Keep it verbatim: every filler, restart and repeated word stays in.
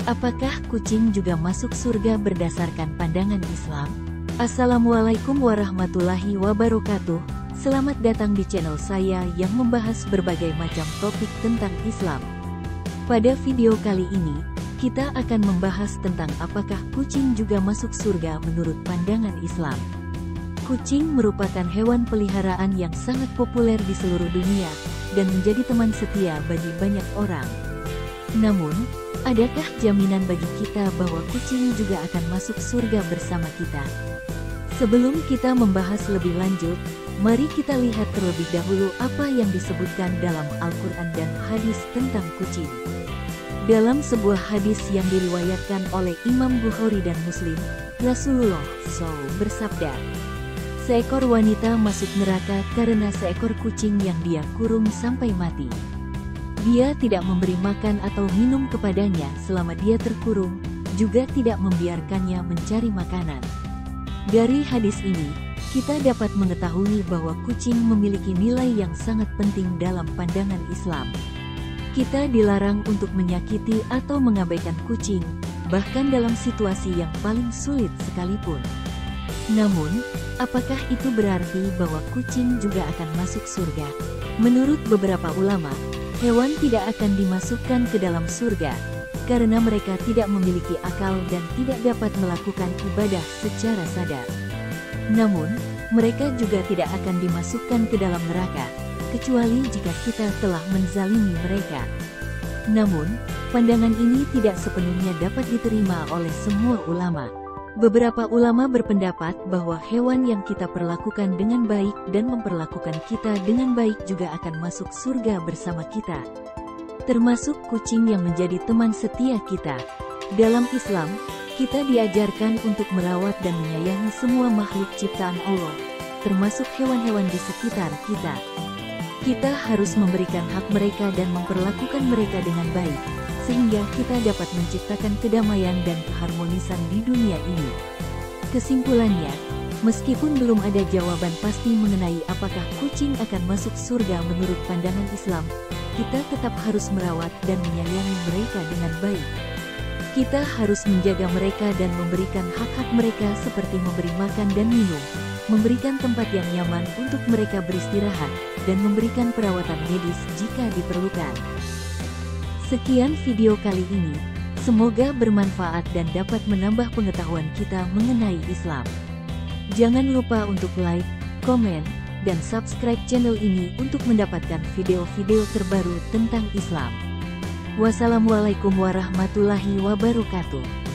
Apakah kucing juga masuk surga berdasarkan pandangan Islam? Assalamualaikum warahmatullahi wabarakatuh. Selamat datang di channel saya yang membahas berbagai macam topik tentang Islam. Pada video kali ini, kita akan membahas tentang apakah kucing juga masuk surga menurut pandangan Islam. Kucing merupakan hewan peliharaan yang sangat populer di seluruh dunia, dan menjadi teman setia bagi banyak orang. Namun, adakah jaminan bagi kita bahwa kucing juga akan masuk surga bersama kita? Sebelum kita membahas lebih lanjut, mari kita lihat terlebih dahulu apa yang disebutkan dalam Al-Quran dan hadis tentang kucing. Dalam sebuah hadis yang diriwayatkan oleh Imam Bukhari dan Muslim, Rasulullah shallallahu alaihi wasallam bersabda, "Seekor wanita masuk neraka karena seekor kucing yang dia kurung sampai mati. Dia tidak memberi makan atau minum kepadanya selama dia terkurung, juga tidak membiarkannya mencari makanan." Dari hadis ini, kita dapat mengetahui bahwa kucing memiliki nilai yang sangat penting dalam pandangan Islam. Kita dilarang untuk menyakiti atau mengabaikan kucing, bahkan dalam situasi yang paling sulit sekalipun. Namun, apakah itu berarti bahwa kucing juga akan masuk surga? Menurut beberapa ulama, hewan tidak akan dimasukkan ke dalam surga, karena mereka tidak memiliki akal dan tidak dapat melakukan ibadah secara sadar. Namun, mereka juga tidak akan dimasukkan ke dalam neraka, kecuali jika kita telah menzalimi mereka. Namun, pandangan ini tidak sepenuhnya dapat diterima oleh semua ulama. Beberapa ulama berpendapat bahwa hewan yang kita perlakukan dengan baik dan memperlakukan kita dengan baik juga akan masuk surga bersama kita, termasuk kucing yang menjadi teman setia kita. Dalam Islam, kita diajarkan untuk merawat dan menyayangi semua makhluk ciptaan Allah, termasuk hewan-hewan di sekitar kita. Kita harus memberikan hak mereka dan memperlakukan mereka dengan baik, sehingga kita dapat menciptakan kedamaian dan keharmonisan di dunia ini. Kesimpulannya, meskipun belum ada jawaban pasti mengenai apakah kucing akan masuk surga menurut pandangan Islam, kita tetap harus merawat dan menyayangi mereka dengan baik. Kita harus menjaga mereka dan memberikan hak-hak mereka seperti memberi makan dan minum, memberikan tempat yang nyaman untuk mereka beristirahat, dan memberikan perawatan medis jika diperlukan. Sekian video kali ini, semoga bermanfaat dan dapat menambah pengetahuan kita mengenai Islam. Jangan lupa untuk like, komen, dan subscribe channel ini untuk mendapatkan video-video terbaru tentang Islam. Wassalamualaikum warahmatullahi wabarakatuh.